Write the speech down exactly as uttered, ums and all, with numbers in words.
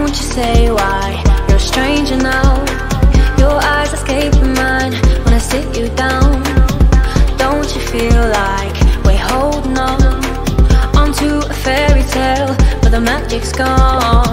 Won't you say why you're a stranger now? Your eyes escape mine when I sit you down. Don't you feel like we're holding on onto a fairy tale, but the magic's gone?